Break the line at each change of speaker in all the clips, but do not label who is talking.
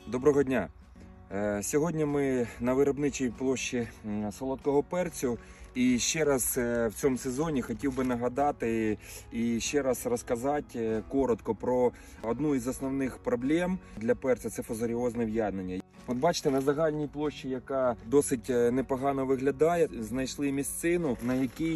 Доброго дня! Сьогодні ми на виробничій площі солодкого перцю. І ще раз в цьому сезоні хотів би нагадати і ще раз розказати коротко про одну із основних проблем для перця – це фузаріозне в'янення. От бачите, на загальній площі, яка досить непогано виглядає, знайшли місцину, на якій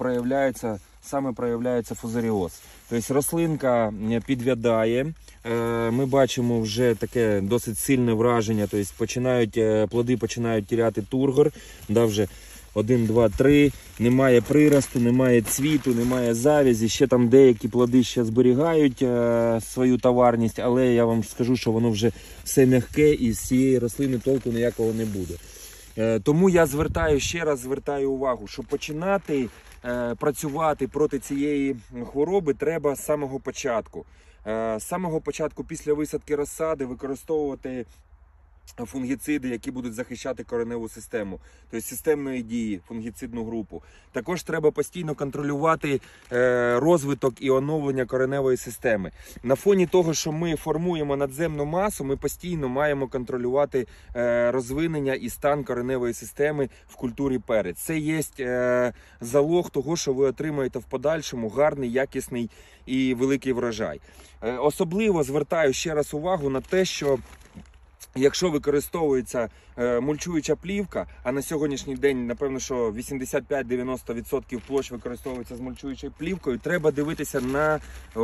проявляється фузаріоз. Тобто рослинка підвядає, ми бачимо вже таке досить сильне враження, тобто плоди починають теряти тургор, вже 1, 2, 3, немає приросту, немає цвіту, немає завязі, ще там деякі плоди ще зберігають свою товарність, але я вам скажу, що воно вже все м'яке і з цієї рослини толку ніякого не буде. Тому я ще раз звертаю увагу, що починати працювати проти цієї хвороби треба з самого початку. З самого початку після висадки розсади використовувати фунгіциди, які будуть захищати кореневу систему, тобто системної дії, фунгіцидну групу. Також треба постійно контролювати розвиток і оновлення кореневої системи. На фоні того, що ми формуємо надземну масу, ми постійно маємо контролювати розвинення і стан кореневої системи в культурі перець. Це є залог того, що ви отримаєте в подальшому гарний, якісний і великий врожай. Особливо звертаю ще раз увагу на те, що якщо використовується мульчуюча плівка, а на сьогоднішній день, напевно, що 85-90% площ використовується з мульчуючою плівкою, треба дивитися на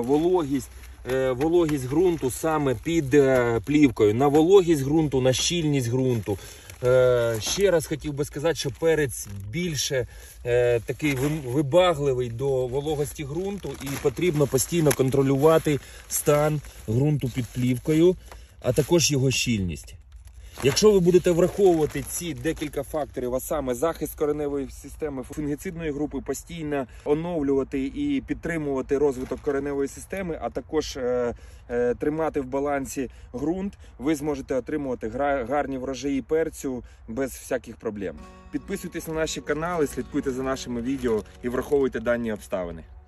вологість ґрунту саме під плівкою, на вологість ґрунту, на щільність ґрунту. Ще раз хотів би сказати, що перець більше такий вибагливий до вологості ґрунту і потрібно постійно контролювати стан ґрунту під плівкою, а також його щільність. Якщо ви будете враховувати ці декілька факторів, а саме захист кореневої системи, фунгіцидної групи, постійно оновлювати і підтримувати розвиток кореневої системи, а також тримати в балансі ґрунт, ви зможете отримувати гарні врожаї перцю без всяких проблем. Підписуйтесь на наші канали, слідкуйте за нашими відео і враховуйте дані обставини.